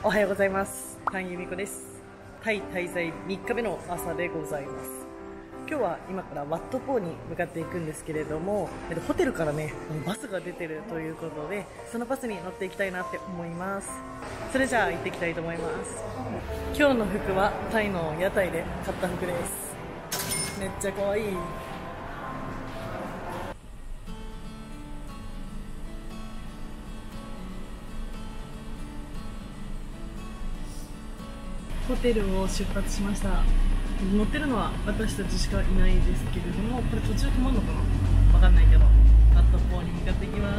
おはようございます。タンユミコです。タイ滞在3日目の朝でございます。今日は今からワットポーに向かっていくんですけれども、ホテルからね、バスが出てるということで、そのバスに乗っていきたいなって思います。それじゃあ行っていきたいと思います。今日の服はタイの屋台で買った服です。めっちゃ可愛い。ホテルを出発しました。乗ってるのは私たちしかいないですけれども、これ途中止まるのかなわかんないけど、ワットポーに向かっていきます。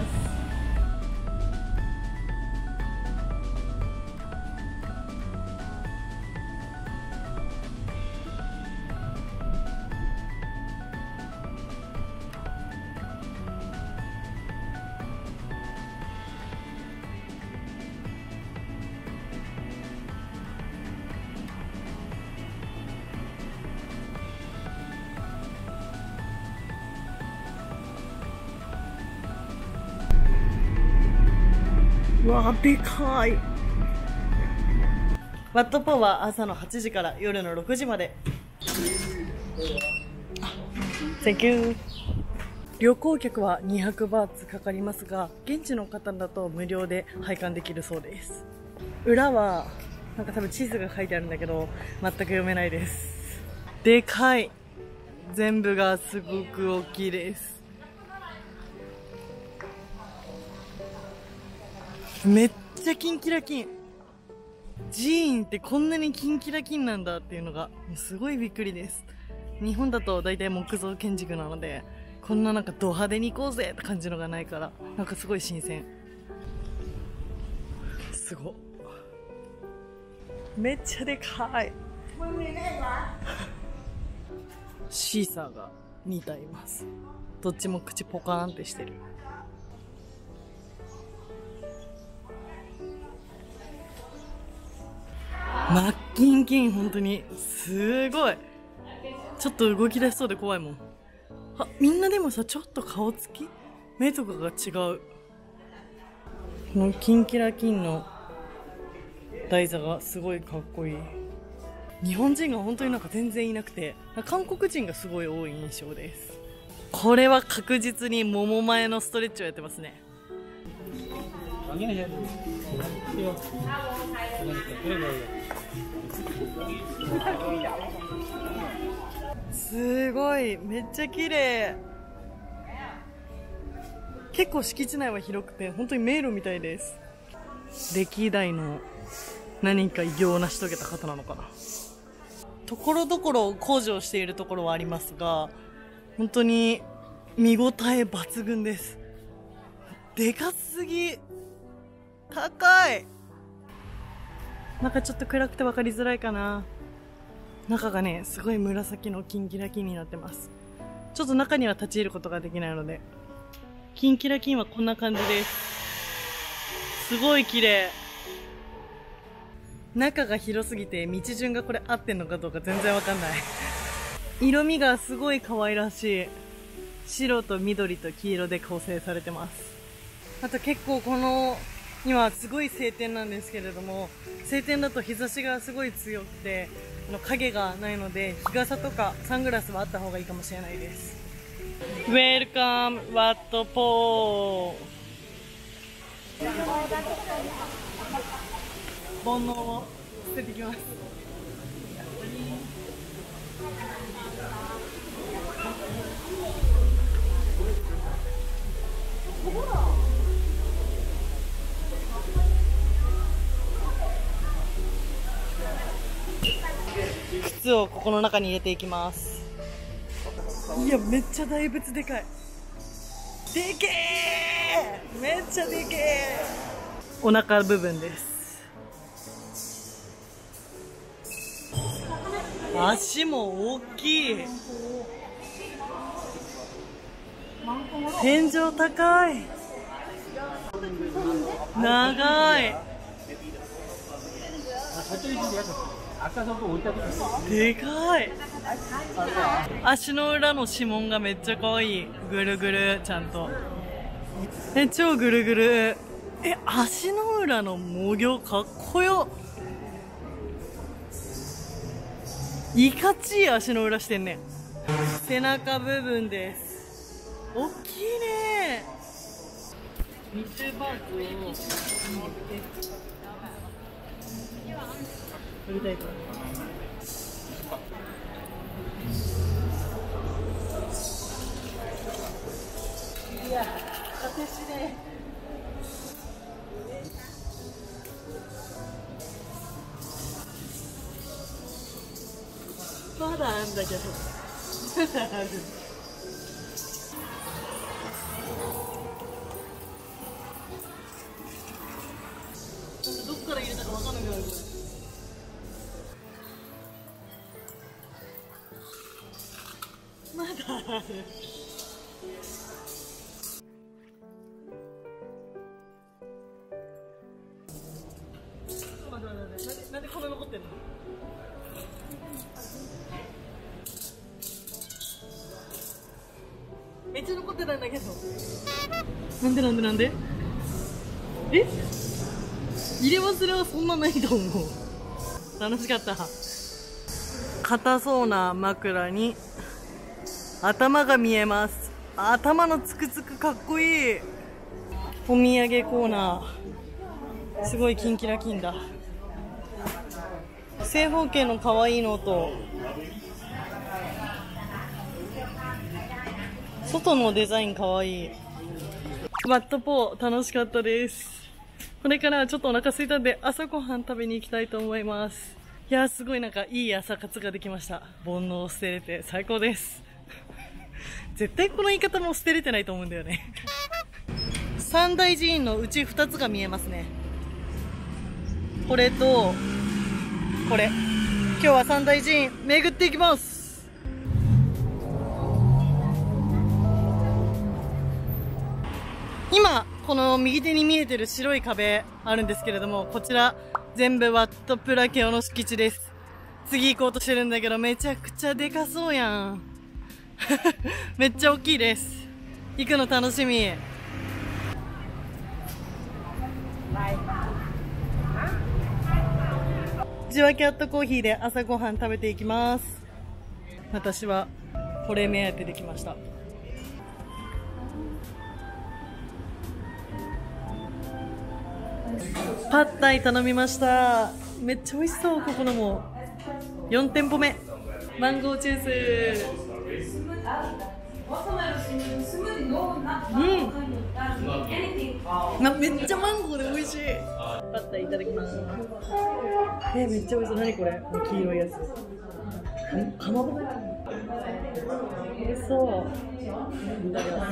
うわー、でかい。ワットポーは朝の8時から夜の6時まで。Thank you。旅行客は200バーツかかりますが、現地の方だと無料で拝観できるそうです。裏はなんか多分地図が書いてあるんだけど全く読めないです。でかい。全部がすごく大きいです。めっちゃキンキラキン。寺院ってこんなにキンキラキンなんだっていうのがすごいびっくりです。日本だと大体木造建築なので、こんななんかド派手に行こうぜって感じのがないから、なんかすごい新鮮。すごっ。めっちゃでかい。シーサーが2体います。どっちも口ポカーンってしてる。マッキンキン、本当にすごい。ちょっと動き出しそうで怖いもん。あ、みんなでもさ、ちょっと顔つき目とかが違う。このキンキラキンの台座がすごいかっこいい。日本人が本当になんか全然いなくて、韓国人がすごい多い印象です。これは確実にもも前のストレッチをやってますね。すごい、めっちゃ綺麗。結構敷地内は広くて本当に迷路みたいです。歴代の何か偉業を成し遂げた方なのかな。ところどころ工事をしているところはありますが、本当に見応え抜群です。でかすぎ。高い。中ちょっと暗くて分かりづらいかな。中がね、すごい紫のキンキラキンになってます。ちょっと中には立ち入ることができないので。キンキラキンはこんな感じです。すごい綺麗。中が広すぎて道順がこれ合ってんのかどうか全然わかんない。色味がすごい可愛らしい。白と緑と黄色で構成されてます。あと結構この今すごい晴天なんですけれども、晴天だと日差しがすごい強くて影がないので、日傘とかサングラスはあった方がいいかもしれないです。ウェルカムワットポー。煩悩を捨ててきます。靴をここの中に入れていきます。いや、めっちゃ大仏でかい。でけー。めっちゃでけー。お腹部分です。足も大きい。天井高い。長い。でかい。足の裏の指紋がめっちゃ可愛い。ぐるぐるちゃんと。超ぐるぐる。足の浦の模様かっこよ。いかちい足の裏してんねん。背中部分です。大きいね。密集パーツを持って売りたいと思います。いや、果てしねえ。まだあんだけど。まだある。どっから入れたかわかんなくなる。これ。まだある。なんでこんな残ってんの？めっちゃ残ってたんだけど。なんでえ、入れ忘れはそんなないと思う。楽しかった。硬そうな枕に頭が見えます。頭のつくつくかっこいい。お土産コーナーすごいキンキラキンだ。正方形の可愛いのと外のデザイン可愛い。ワットポー楽しかったです。これからちょっとお腹空いたんで朝ごはん食べに行きたいと思います。いやーすごいなんかいい朝活ができました。煩悩を捨てれて最高です。絶対この言い方も捨てれてないと思うんだよね。三大寺院のうち2つが見えますね。これとこれ。今日は三大寺院巡っていきます。今この右手に見えてる白い壁あるんですけれども、こちら全部ワットプラケオの敷地です。次行こうとしてるんだけどめちゃくちゃでかそうやん。めっちゃ大きいです。行くの楽しみ。ジワキャットコーヒーで朝ごはん食べていきます。私はこれ目当てできました。パッタイ頼みました。めっちゃ美味しそう。ここのも4店舗目。マンゴージュース。めっちゃマンゴーで美味しい。パッタイいただきます。めっちゃ美味しそう。何これ？黄色いやつ。かまぼこ。美味しそう。いただきます。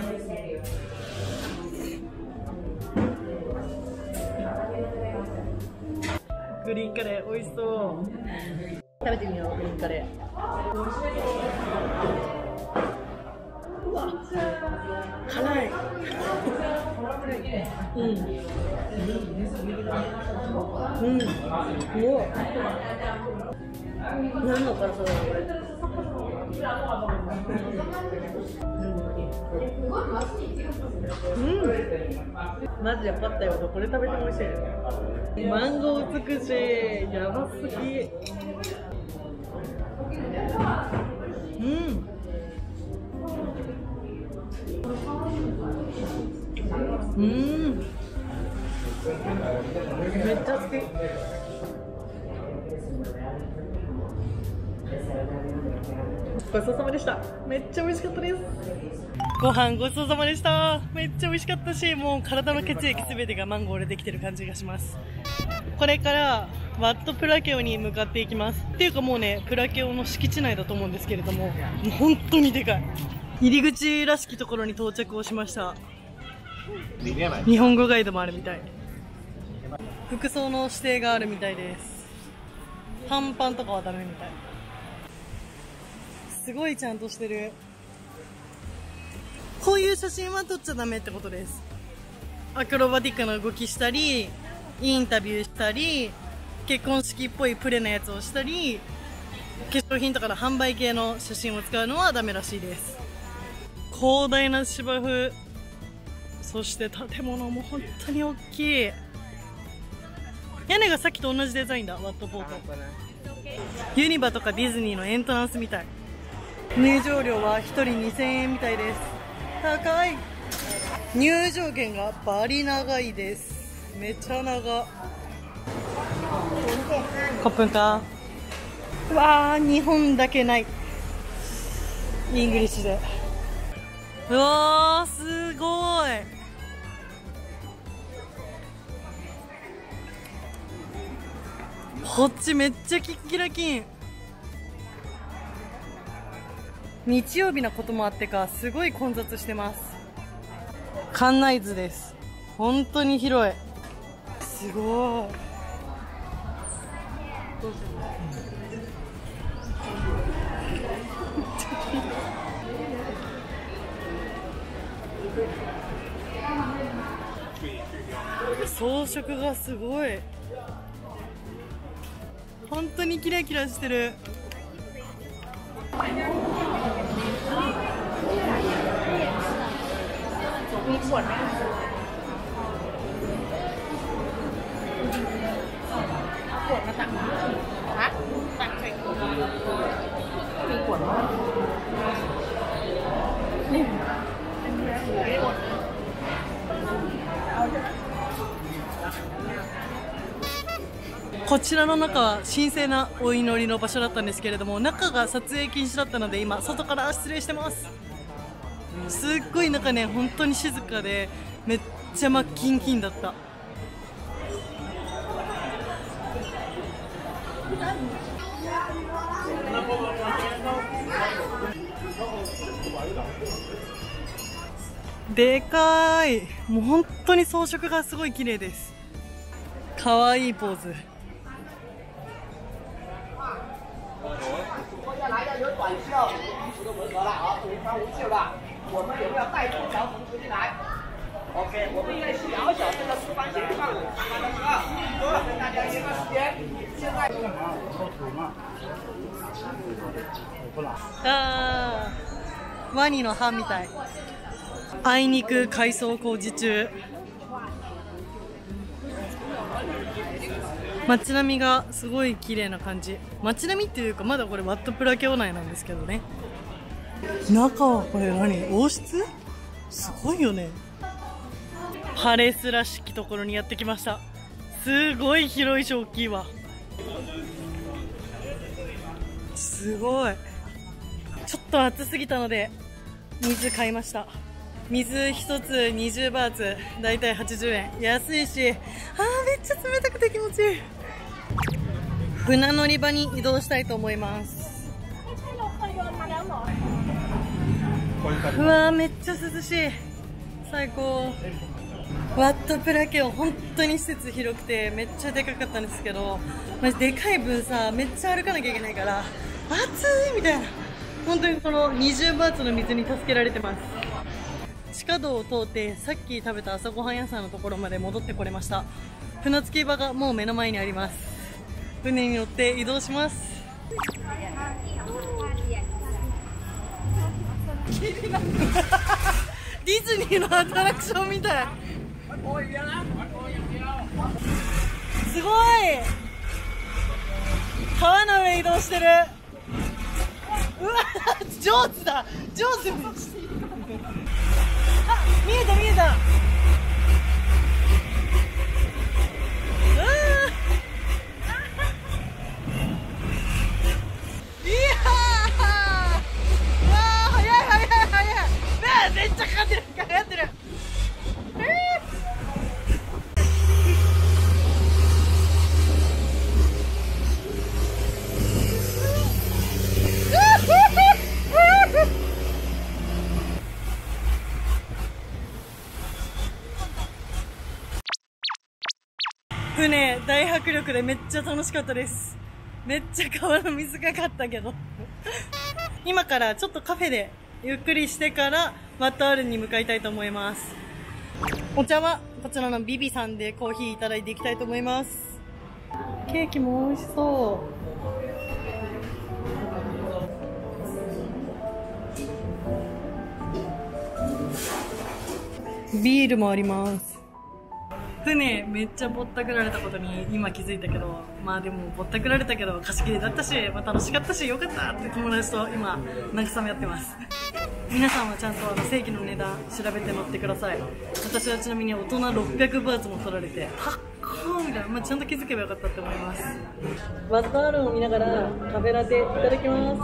グリーンカレー美味しそう。食べてみよう。グリーンカレー。うわ、辛い。うわ、何の辛さだろうこれ。マジでパッタイはこれ食べても美味しい。マンゴー尽くしやばすぎ。めっちゃ好き。ごちそうさまでした。めっちゃ美味しかったです。ご飯ごちそうさまでした。めっちゃ美味しかったし、もう体の血液すべてがマンゴーでできてる感じがします。これからワットプラケオに向かっていきます。っていうかもうね、プラケオの敷地内だと思うんですけれども、本当にでかい。入り口らしきところに到着をしました。日本語ガイドもあるみたい。服装の指定があるみたいです。短パンとかはダメみたい。すごいちゃんとしてる。こういう写真は撮っちゃダメってことです。アクロバティックな動きしたり、インタビューしたり、結婚式っぽいプレなやつをしたり、化粧品とかの販売系の写真を使うのはダメらしいです。広大な芝生、そして建物も本当に大きい。 屋根がさっきと同じデザインだ。ワットポート。ユニバとかディズニーのエントランスみたい。入場料は1人2000円みたいです。高い。入場券がバリ長いです。めちゃ長。コップンか。うわー、日本だけない。イングリッシュで。うわー、すごい。こっちめっちゃキッキラキン。日曜日なこともあってかすごい混雑してます。館内図です。本当に広い。すごい。装飾がすごい。本当にキラキラしてる。こちらの中は神聖なお祈りの場所だったんですけれども、中が撮影禁止だったので今外から失礼してます。すっごい中ね、本当に静かでめっちゃ真っキンキンだった。でかーい。もう本当に装飾がすごい綺麗です。かわいいポーズ。あー、ワニの歯みたい。あいにく改装工事中。街並みがすごい綺麗な感じ。街並みっていうかまだこれワットプラ教内なんですけどね。中はこれ何？王室？すごいよね。パレスらしきところにやってきました。すごい広いし大きいわ。すごい。ちょっと暑すぎたので水買いました。水1つ20バーツ、だいたい80円。安いし、めっちゃ冷たくて気持ちいい。船乗り場に移動したいと思います。うわー、めっちゃ涼しい。最高。ワットプラ家は本当に施設広くてめっちゃでかかったんですけど、マジでかい分さ、めっちゃ歩かなきゃいけないから暑いみたいな。本当にこの20バーツの水に助けられてます。地下道を通ってさっき食べた朝ごはん屋さんのところまで戻ってこれました。船着き場がもう目の前にあります。船に乗って移動します。ディズニーのアトラクションみたい。すごい。川の上移動してる。うわ、上手だ。上手。見えた見えた。めっちゃかかってる。かかってる。船大迫力でめっちゃ楽しかったです。めっちゃ川の水かかったけど今からちょっとカフェでゆっくりしてからワットアールに向かいたいと思います。お茶はこちらのビビさんでコーヒーいただいていきたいと思います。ケーキも美味しそう。ビールもあります。 船めっちゃぼったくられたことに今気づいたけど、まあでもぼったくられたけど貸し切りだったし、まあ、楽しかったしよかったって友達と今慰め合ってます。皆さんはちゃんと正規の値段調べて乗ってください。私はちなみに大人600バーツも取られて高っみたいな、まあ、ちゃんと気づけばよかったって思います。バットアールを見ながらカフェラテいただきます。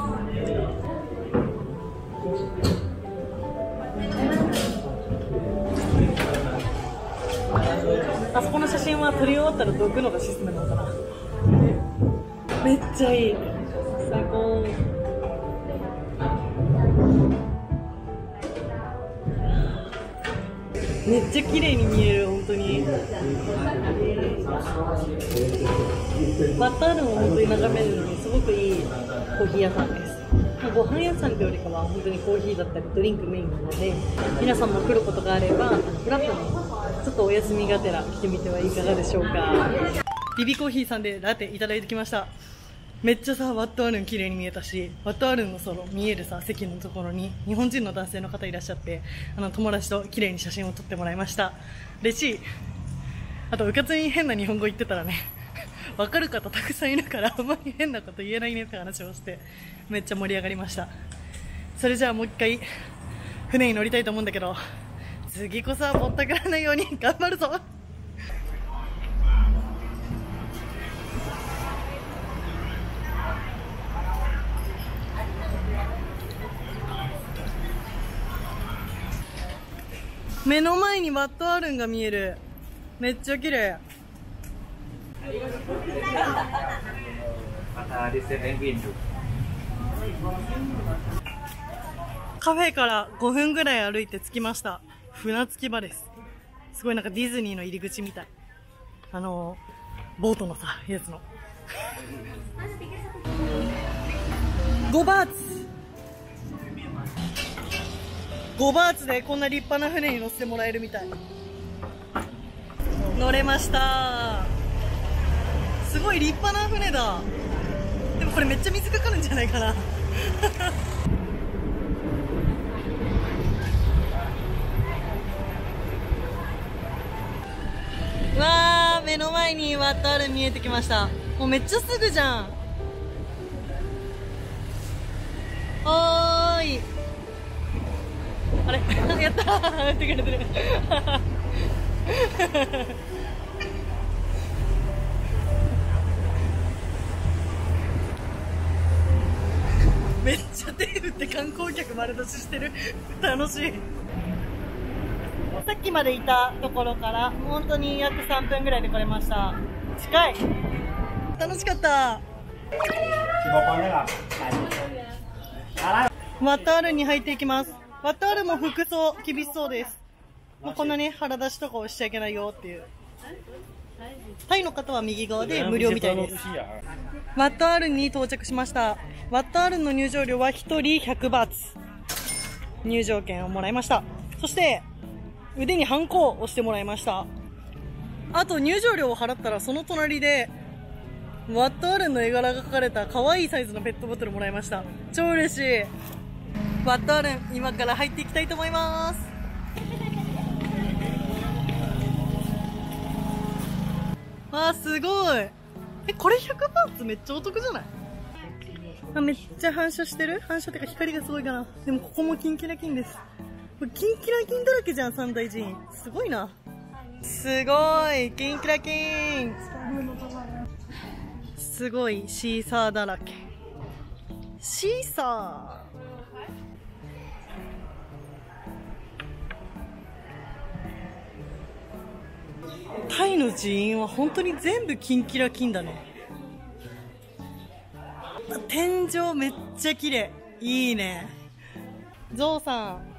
あそこの写真は撮り終わったらどくのがシステムなのかな。めっちゃいい、最高。めっちゃ綺麗に見える、本当に。バッタールも本当に眺めるのにすごくいいコーヒー屋さんです。ご飯屋さんというよりかは本当にコーヒーだったりドリンクメインなので、皆さんも来ることがあればフラットにちょっとお休みがてら来てみてはいかがでしょうか。ビビコーヒーさんでラテいただいてきました。めっちゃさ、ワットアールン綺麗に見えたし、ワットアールンのその見えるさ席のところに日本人の男性の方いらっしゃって、友達と綺麗に写真を撮ってもらいました。嬉しい。あとうかつに変な日本語言ってたらねわかる方たくさんいるからあんまり変なこと言えないねって話をしてめっちゃ盛り上がりました。それじゃあもう一回船に乗りたいと思うんだけど、次こそはぼったくらないように頑張るぞ。目の前にワットアールンが見える。めっちゃ綺麗。カフェから5分ぐらい歩いて着きました。船着き場です。すごいなんかディズニーの入り口みたい。ボートのさ、やつの。5バーツ。5バーツでこんな立派な船に乗せてもらえるみたい。乗れました。すごい立派な船だ。でもこれめっちゃ水かかるんじゃないかなわー、目の前にワットアールン見えてきました。もうめっちゃすぐじゃん。おーい、あれやったーやってくれてるめっちゃ手振って観光客丸出ししてる楽しい。さっきまでいたところから本当に約3分ぐらいで来れました。近い。楽しかった。ワットアールンに入っていきます。ワットアールンも服装厳しそうです。もうこんなね腹出しとかをしちゃいけないよっていう。タイの方は右側で無料みたいです。ワットアールンに到着しました。ワットアールンの入場料は1人100バーツ。入場券をもらいました。そして腕にハンコを押してもらいました。あと入場料を払ったらその隣でワットアールンの絵柄が描かれた可愛いサイズのペットボトルもらいました。超嬉しい。ワットアールン今から入っていきたいと思います。わあすごい。これ100バーツめっちゃお得じゃない？あ、めっちゃ反射してる。反射ってか光がすごいかな。でもここもキンキラキンです。これキンキラキンだらけじゃん、三大寺院。すごいな。すごいキンキラキン。すごいシーサーだらけ。シーサー。タイの寺院は本当に全部キンキラキンだね。天井めっちゃ綺麗。いいね。ゾウさん。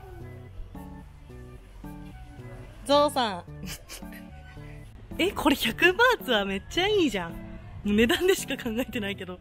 ゾウさん。これ100バーツはめっちゃいいじゃん。もう値段でしか考えてないけど。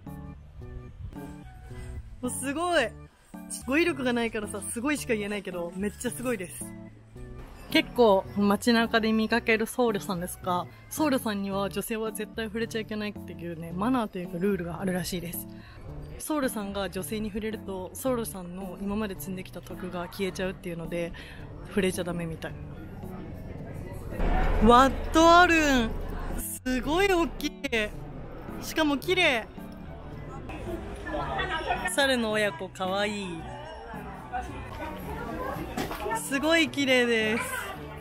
もうすごい。語彙力がないからさ、すごいしか言えないけど、めっちゃすごいです。結構街中で見かける僧侶さんですが、僧侶さんには女性は絶対触れちゃいけないっていうね、マナーというかルールがあるらしいです。僧侶さんが女性に触れると、僧侶さんの今まで積んできた徳が消えちゃうっていうので、触れちゃダメみたい。 ワットあるん、すごい大きい。しかも綺麗。猿の親子かわいい。すごい綺麗です。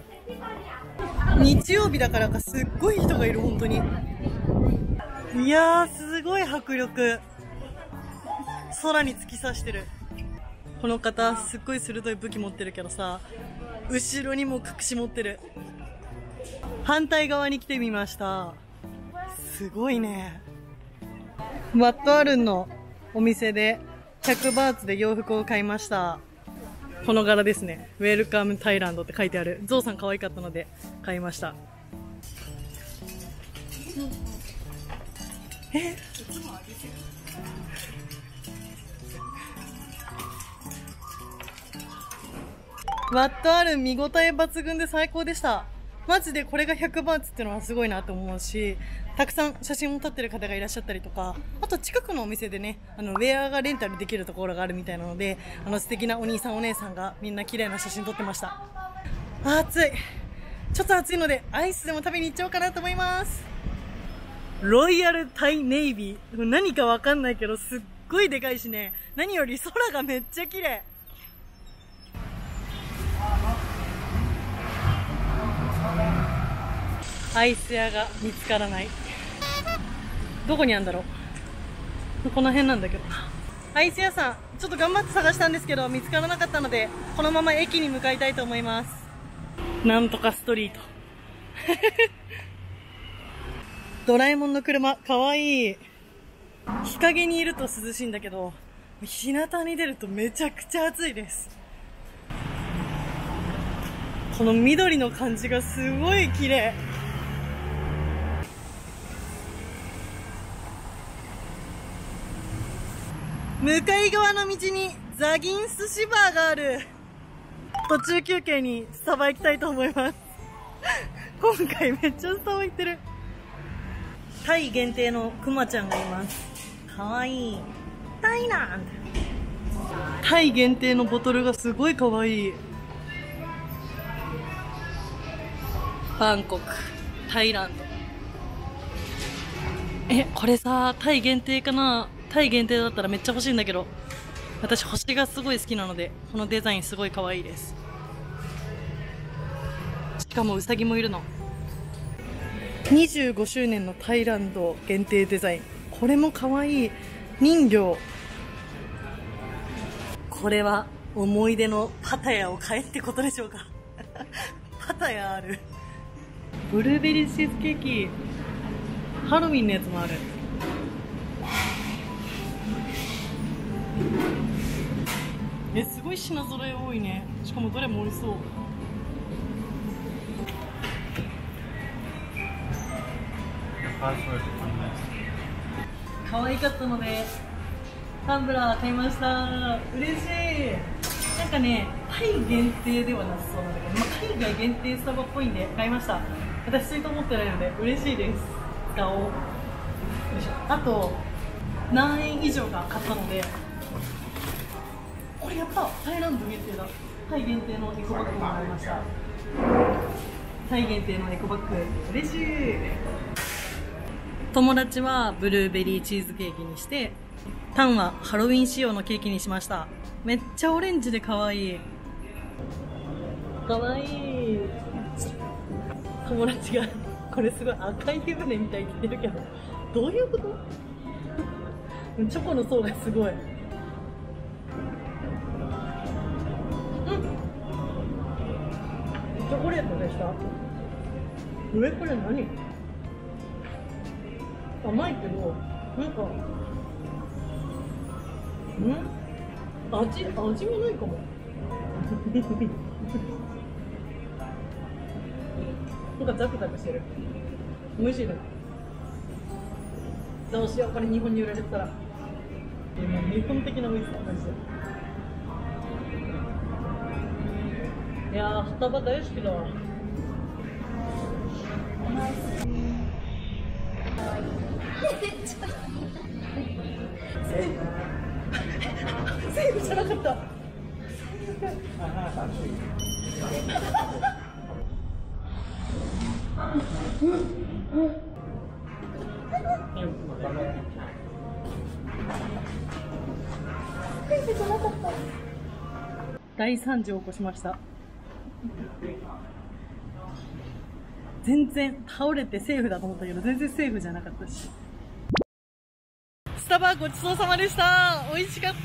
日曜日だからかすっごい人がいる、本当に。いやー、すごい迫力。空に突き刺してる。この方すっごい鋭い武器持ってるけどさ、後ろにも隠し持ってる。反対側に来てみました。すごいね。ワットアルンのお店で100バーツで洋服を買いました。この柄ですね。ウェルカムタイランドって書いてある。ゾウさん可愛かったので買いました。ワットアルン見応え抜群で最高でした。マジでこれが100バーツってのはすごいなと思うし、たくさん写真を撮ってる方がいらっしゃったりとか、あと近くのお店でね、ウェアがレンタルできるところがあるみたいなので、素敵なお兄さんお姉さんがみんな綺麗な写真撮ってました。暑い。ちょっと暑いのでアイスでも食べに行っちゃおうかなと思います。ロイヤルタイネイビー。何かわかんないけどすっごいでかいしね、何より空がめっちゃ綺麗。アイス屋が見つからない。どこにあるんだろう。この辺なんだけど。アイス屋さん、ちょっと頑張って探したんですけど、見つからなかったので、このまま駅に向かいたいと思います。なんとかストリート。ドラえもんの車、かわいい。日陰にいると涼しいんだけど、日向に出るとめちゃくちゃ暑いです。この緑の感じがすごい綺麗。向かい側の道にザギン寿司バーがある。途中休憩にスタバ行きたいと思います。今回めっちゃスタバ行ってる。タイ限定のクマちゃんがいます。かわいい。タイなんて。タイ限定のボトルがすごいかわいい。バンコク、タイランド。これさ、タイ限定かな。タイ限定だったらめっちゃ欲しいんだけど、私星がすごい好きなので、このデザインすごい可愛いです。しかもウサギもいるの。25周年のタイランド限定デザイン。これも可愛い。人形。これは思い出のパタヤを買えってことでしょうか。パタヤある。ブルーベリーチーズケーキ。ハロウィンのやつもある。すごい品揃え多いね。しかもどれも美味しそう。可愛かったのでタンブラー買いました。嬉しい。なんかね、タイ限定ではなさそうなんだけど、海外限定スタバっぽいんで買いました。私水筒持ってないので嬉しいです。使おう。よいしょ。あと何円以上か買ったので、これやった。タイランド限定だ。タイ限定のエコバッグもらいました。タイ限定のエコバッグ嬉しい。友達はブルーベリーチーズケーキにして、タンはハロウィン仕様のケーキにしました。めっちゃオレンジで可愛い。可愛い。友達がこれすごい赤い湯船みたいって言ってるけど、どういうこと？チョコの層がすごい。チョコレートでした。上これ何？甘いけど、なんか、味もないかも。なんかザクザクしてる。美味しいです。どうしよう、これ日本に売られたら。日本的な美味しさマジで。いやー、スタバ大好きだわ。セーフじゃなかった。 大惨事を起こしました。全然倒れてセーフだと思ったけど全然セーフじゃなかったし。スタバごちそうさまでした。美味しかった。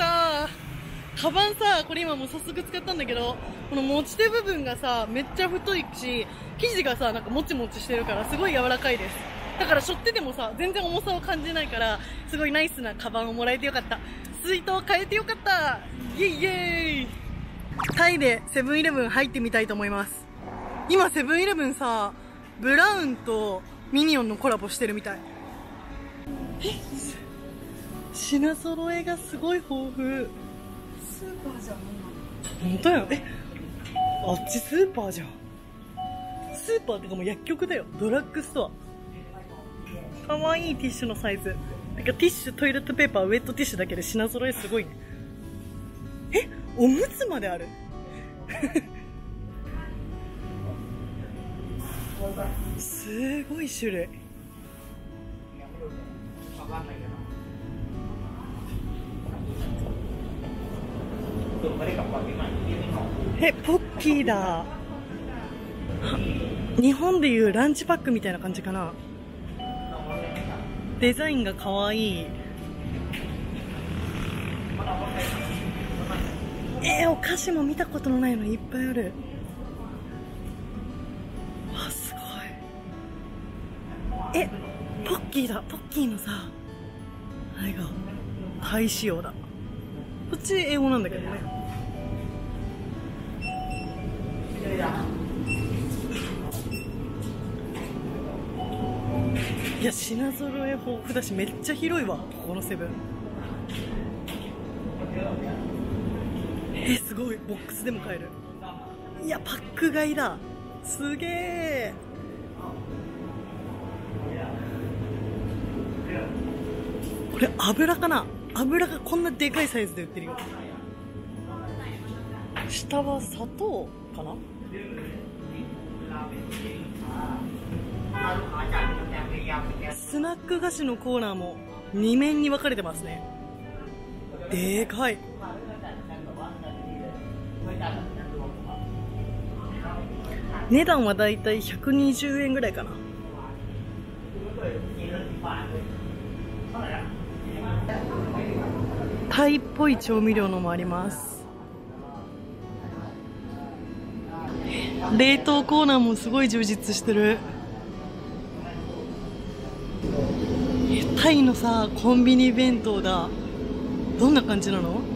カバンさ、これ今もう早速使ったんだけど、この持ち手部分がさめっちゃ太いし、生地がさなんかもちもちしてるからすごい柔らかいです。だから背負っててもさ全然重さを感じないから、すごいナイスなカバンをもらえてよかった。水筒変えてよかった。イエイイエイ。タイでセブンイレブン入ってみたいと思います。今セブンイレブンさブラウンとミニオンのコラボしてるみたい。品揃えがすごい豊富。スーパーじゃん。本当や。あっちスーパーじゃん。スーパーってかもう薬局だよ。ドラッグストア。かわいいティッシュのサイズ。なんかティッシュ、トイレットペーパー、ウェットティッシュだけで品揃えすごいね。おむつまである。すごい種類。ポッキーだ。日本でいうランチパックみたいな感じかな。デザインがかわいい。お菓子も見たことのないのいっぱいある。わ、すごい。ポッキーだ。ポッキーのさあれがタイ仕様だ。こっち英語なんだけどね。いや、品揃え豊富だしめっちゃ広いわ、ここのセブン。すごい。ボックスでも買える。いや、パック買いだ。すげえ。これ油かな。油がこんなでかいサイズで売ってるよ。下は砂糖かな。スナック菓子のコーナーも2面に分かれてますね。でかい。値段はだいたい120円ぐらいかな。タイっぽい調味料のもあります。冷凍コーナーもすごい充実してる。タイのさコンビニ弁当だ。どんな感じなの？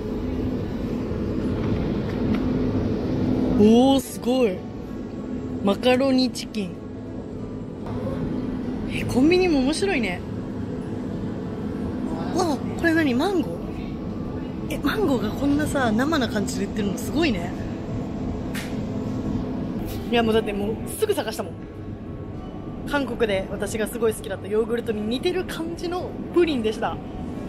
おー、すごい。マカロニチキン。コンビニも面白いね。わあ、これ何？マンゴー？マンゴーがこんなさ生な感じで売ってるのすごいね。いやもうだってもうすぐ探したもん。韓国で私がすごい好きだったヨーグルトに似てる感じのプリンでした。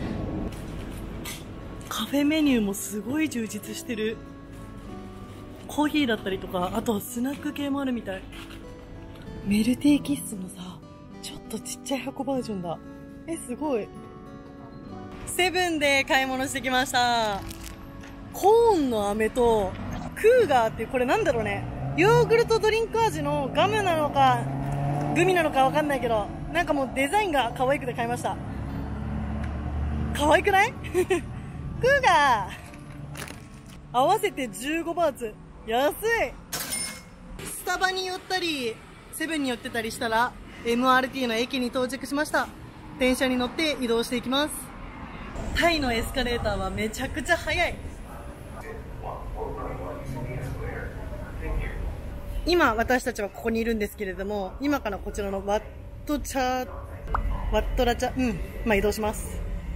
カフェメニューもすごい充実してる。コーヒーだったりとか、あとスナック系もあるみたい。メルティーキッスのさちょっとちっちゃい箱バージョンだ。すごい。セブンで買い物してきました。コーンの飴とクーガーっていう、これなんだろうね、ヨーグルトドリンク味のガムなのかグミなのかわかんないけど、なんかもうデザインが可愛くて買いました。可愛くない？クーガー合わせて15バーツ。安い。スタバに寄ったりセブンに寄ってたりしたら MRT の駅に到着しました。電車に乗って移動していきます。タイのエスカレーターはめちゃくちゃ速い。今私たちはここにいるんですけれども、今からこちらのワットラチャ、移動します。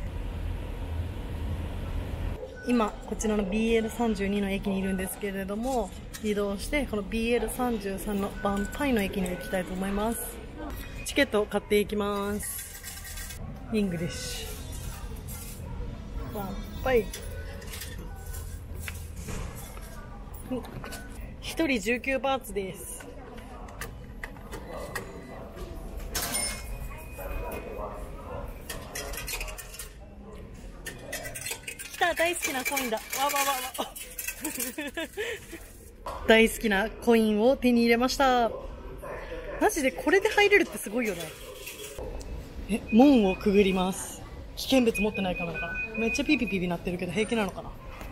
今こちらの BL32 の駅にいるんですけれども、移動してこの BL33 のバンパイの駅に行きたいと思います。チケットを買っていきます。イングリッシュバンパイ。1人19バーツです。 来た、大好きなコインだ。わわわわ。大好きなコインを手に入れました。マジでこれで入れるってすごいよね。門をくぐります。危険物持ってないからかな。めっちゃピピピピなってるけど平気なのかな。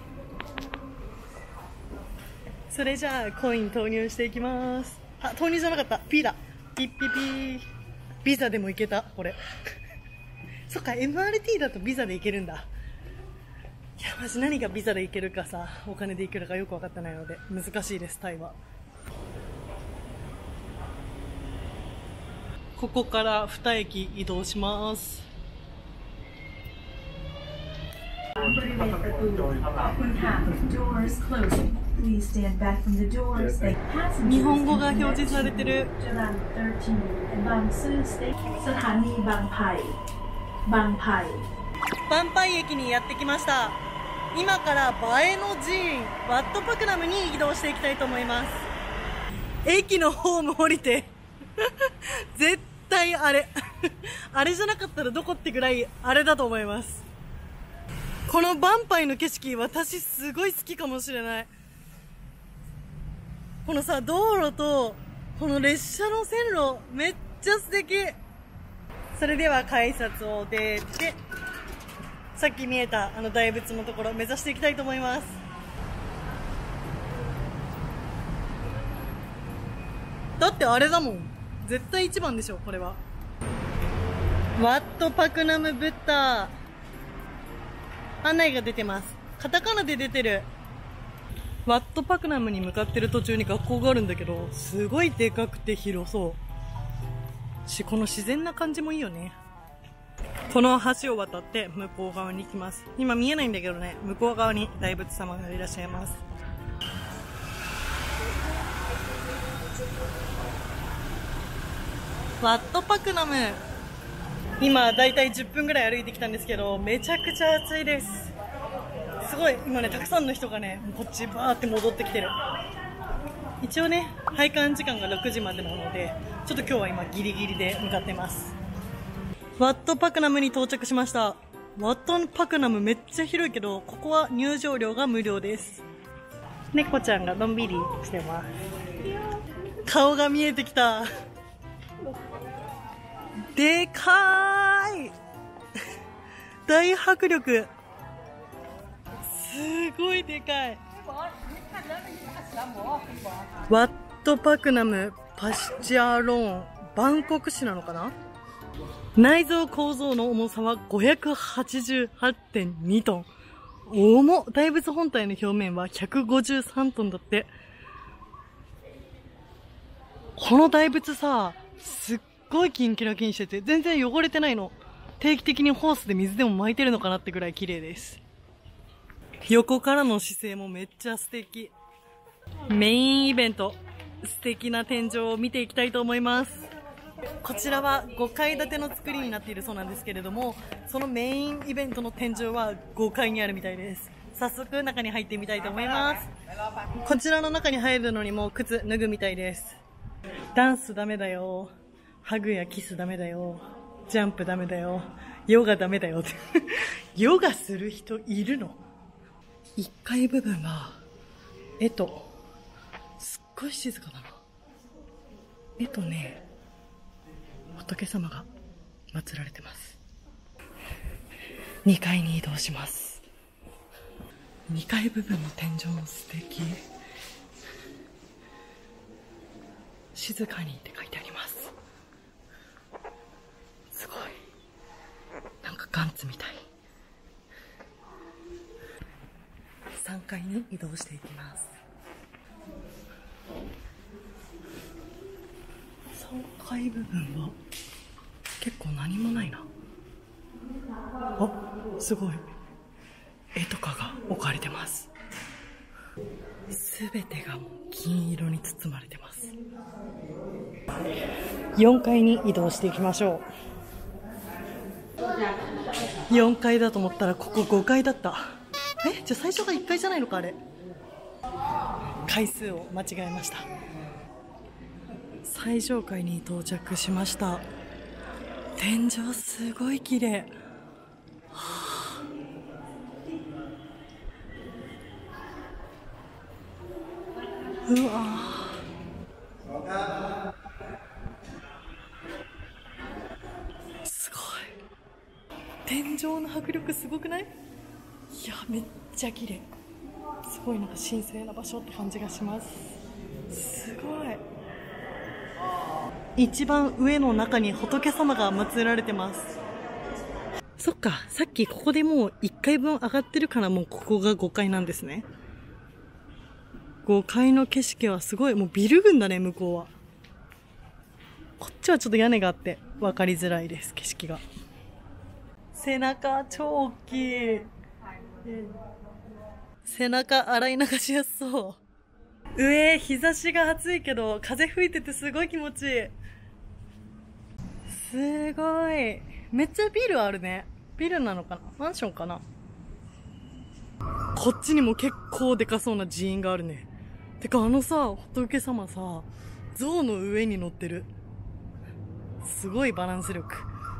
それじゃあコイン投入していきます。あ、投入じゃなかった。P だ。ピッピピー。ビザでもいけたこれ。そっか、 MRT だとビザでいけるんだ。いやマジ何がビザでいけるかさ、お金でいけるかよく分かってないので難しいです、タイは。ここから2駅移動します。日本語が表示されてる。バンパイ駅にやってきました。今から映えの寺院ワットパクナムに移動していきたいと思います。駅のホーム降りて絶対あれあれじゃなかったらどこってぐらいあれだと思います。このバンパイの景色私すごい好きかもしれない。このさ、道路とこの列車の線路めっちゃ素敵。それでは改札を出て、さっき見えたあの大仏のところ目指していきたいと思います。だってあれだもん、絶対一番でしょこれは。ワットパクナムブッダ案内が出てます。カタカナで出てる。ワットパクナムに向かってる途中に学校があるんだけど、すごいでかくて広そうし、この自然な感じもいいよね。この橋を渡って向こう側に行きます。今見えないんだけどね、向こう側に大仏様がいらっしゃいます。ワットパクナム、今だいたい10分ぐらい歩いてきたんですけど、めちゃくちゃ暑いです。すごい今ね、たくさんの人がねこっちバーって戻ってきてる。一応ね拝観時間が6時までなので、ちょっと今日は今ギリギリで向かってます。ワットパクナムに到着しました。ワットパクナムめっちゃ広いけど、ここは入場料が無料です。猫ちゃんがのんびりしてます。顔が見えてきた。でかーい大迫力、すごいでかい。ワットパクナムパシチャーローン、バンコク市なのかな。内臓構造の重さは 588.2 トン。重っ。大仏本体の表面は153トンだって。この大仏さ、すっごいキンキラキンしてて全然汚れてないの。定期的にホースで水でも巻いてるのかなってぐらい綺麗です。横からの姿勢もめっちゃ素敵。メインイベント、素敵な天井を見ていきたいと思います。こちらは5階建ての作りになっているそうなんですけれども、そのメインイベントの天井は5階にあるみたいです。早速中に入ってみたいと思います。こちらの中に入るのにも靴脱ぐみたいです。ダンスダメだよ、ハグやキスダメだよ、ジャンプダメだよ、ヨガダメだよってヨガする人いるの？1階部分はすっごい静かだな。ね、仏様が祀られてます。2階に移動します。2階部分の天井も素敵。静かにって書いてあります。すごい、なんかガンツみたい。3階に移動していきます。3階部分は結構何もないな。あ、すごい絵とかが置かれてます。すべてがもう金色に包まれてます。4階に移動していきましょう。4階だと思ったらここ5階だった。じゃあ最初が1階じゃないのか。あれ回数を間違えました。最上階に到着しました。天井すごい綺麗。 うわすごい。天井の迫力すごくない？いやめっちゃ綺麗。すごいなんか神聖な場所って感じがします。すごい。一番上の中に仏様が祀られてます。そっか、さっきここでもう1階分上がってるからもうここが5階なんですね。5階の景色はすごい、もうビル群だね、向こうは。こっちはちょっと屋根があって分かりづらいです、景色が。背中超大きい。背中洗い流しやすそう。上、日差しが暑いけど風吹いててすごい気持ちいい。すごい。めっちゃビルあるね。ビルなのかな？マンションかな？こっちにも結構でかそうな寺院があるね。てかさ、仏様さ、象の上に乗ってる。すごいバランス力。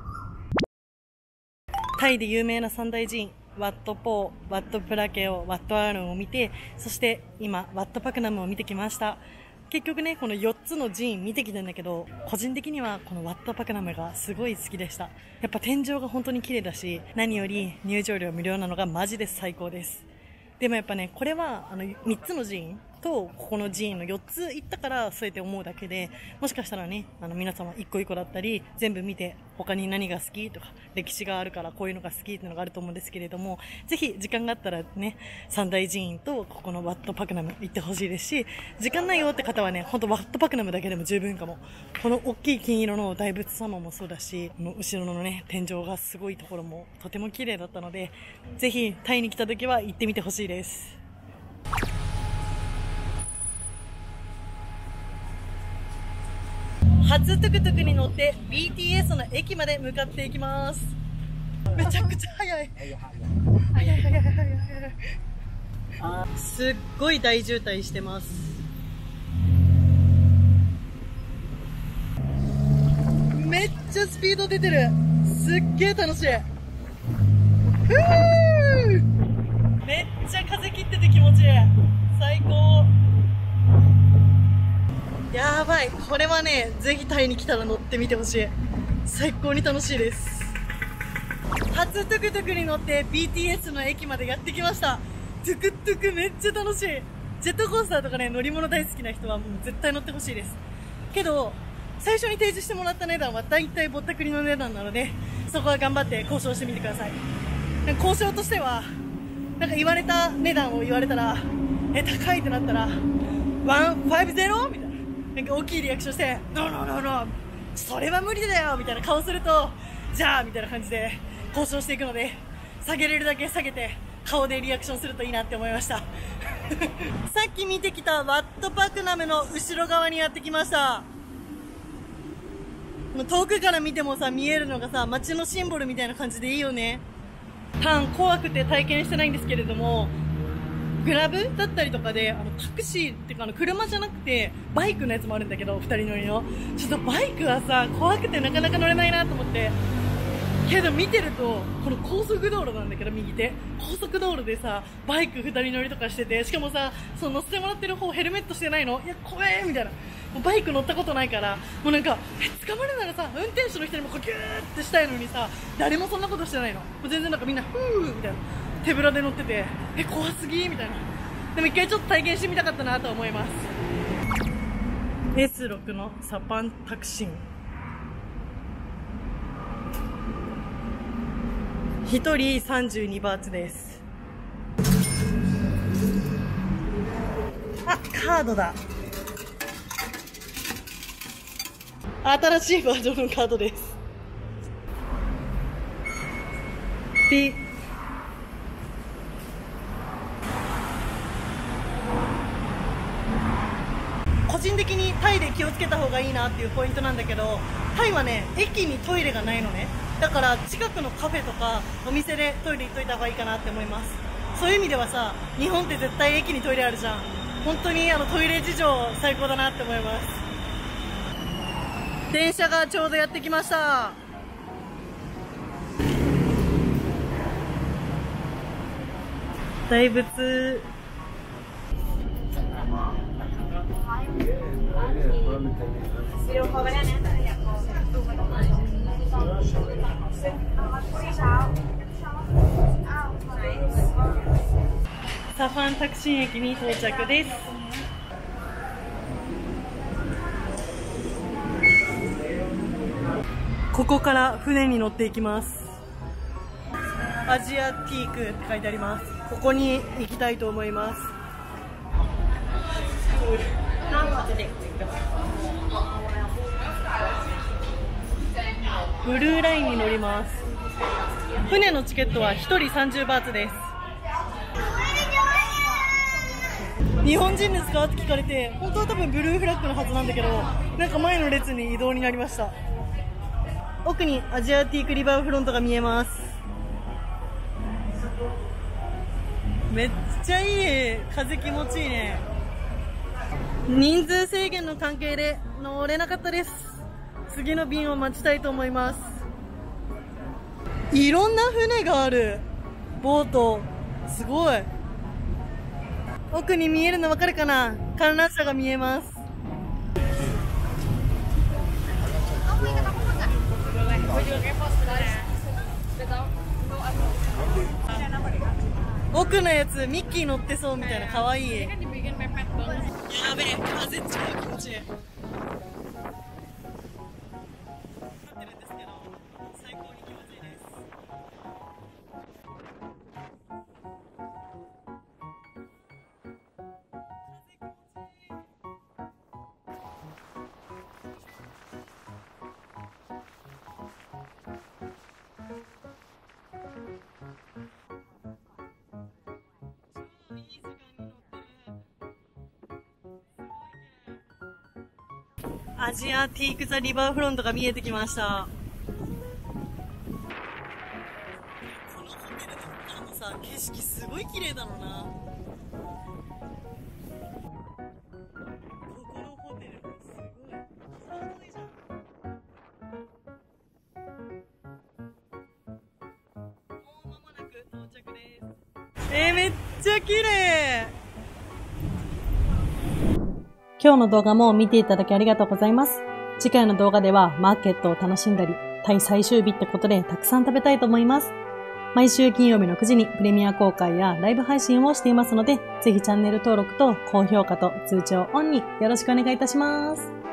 タイで有名な三大寺院、ワットポー、ワットプラケオ、ワットアールンを見て、そして今、ワットパクナムを見てきました。結局ね、この4つの寺院見てきたんだけど、個人的にはこのワットパクナムがすごい好きでした。やっぱ天井が本当に綺麗だし、何より入場料無料なのがマジで最高です。でもやっぱね、これは3つの寺院とここの寺院の4つ行ったからそうやって思うだけで、もしかしたらね、皆様一個一個だったり全部見て他に何が好きとか歴史があるからこういうのが好きっていうのがあると思うんですけれども、ぜひ時間があったらね、三大寺院とここのワットパクナム行ってほしいですし、時間ないよって方はね、ほんとワットパクナムだけでも十分かも。この大きい金色の大仏様もそうだし、この後ろのね、天井がすごいところもとても綺麗だったので、ぜひタイに来た時は行ってみてほしいです。初トゥクトゥクに乗って BTS の駅まで向かっていきます。めちゃくちゃ速い。速い。すっごい大渋滞してます。めっちゃスピード出てる。すっげー楽しい。めっちゃ風切ってて気持ちいい。最高。やばい。これはね、ぜひタイに来たら乗ってみてほしい。最高に楽しいです。初トゥクトゥクに乗って BTS の駅までやってきました。トゥクトゥクめっちゃ楽しい。ジェットコースターとかね、乗り物大好きな人はもう絶対乗ってほしいです。けど、最初に提示してもらった値段は大体ぼったくりの値段なので、そこは頑張って交渉してみてください。交渉としては、なんか言われた値段を言われたら、高いってなったら、150? みたいな。なんか大きいリアクションして、ノー、それは無理だよみたいな顔すると、じゃあみたいな感じで交渉していくので、下げれるだけ下げて、顔でリアクションするといいなって思いました。さっき見てきたワットパクナムの後ろ側にやってきました。遠くから見てもさ、見えるのがさ、街のシンボルみたいな感じでいいよね。怖くて体験してないんですけれども、グラブだったりとかでタクシーっていうか車じゃなくてバイクのやつもあるんだけど、2人乗りのちょっとバイクはさ怖くてなかなか乗れないなと思って、けど見てるとこの高速道路なんだけど、右手高速道路でさバイク2人乗りとかしてて、しかもさその乗せてもらってる方ヘルメットしてないの。いや怖えみたいな。もうバイク乗ったことないから、もうなんか捕まるならさ運転手の人にもこうギューってしたいのにさ、誰もそんなことしてないの。もう全然なんかみんなフーみたいな手ぶらで乗ってて、怖すぎみたいな。でも一回ちょっと体験してみたかったなと思います。 S6 のサパンタクシン、1人32バーツです。あ、カードだ。新しいバージョンのカードです。ピッ。個人的にタイで気をつけた方がいいなっていうポイントなんだけど、タイはね、駅にトイレがないのね。だから近くのカフェとかお店でトイレ行っといた方がいいかなって思います。そういう意味ではさ、日本って絶対駅にトイレあるじゃん。本当にトイレ事情最高だなって思います。電車がちょうどやってきました。大仏。 サファンタクシン駅に到着です。ここから船に乗っていきます。アジアティークって書いてあります。ここに行きたいと思います。ブルーラインに乗ります。船のチケットは1人30バーツです。日本人ですかって聞かれて、本当は多分ブルーフラッグのはずなんだけど、なんか前の列に移動になりました。奥にアジアティークリバーフロントが見えます。めっちゃいい。風気持ちいいね。人数制限の関係で乗れなかったです。次の便を待ちたいと思います。いろんな船がある。ボートすごい。奥に見えるの分かるかな。観覧車が見えます。奥のやつミッキー乗ってそうみたいな、かわいい。やべえ、風超気持ちいい。アジアティークザリバーフロントが見えてきました。このホテルのからのさ、景色すごい綺麗だろうな。ここのホテルもすごい。すごいじゃん。もう間もなく到着です。めっちゃ綺麗。今日の動画も見ていただきありがとうございます。次回の動画ではマーケットを楽しんだり、タイ最終日ってことでたくさん食べたいと思います。毎週金曜日の9時にプレミア公開やライブ配信をしていますので、ぜひチャンネル登録と高評価と通知をオンによろしくお願いいたします。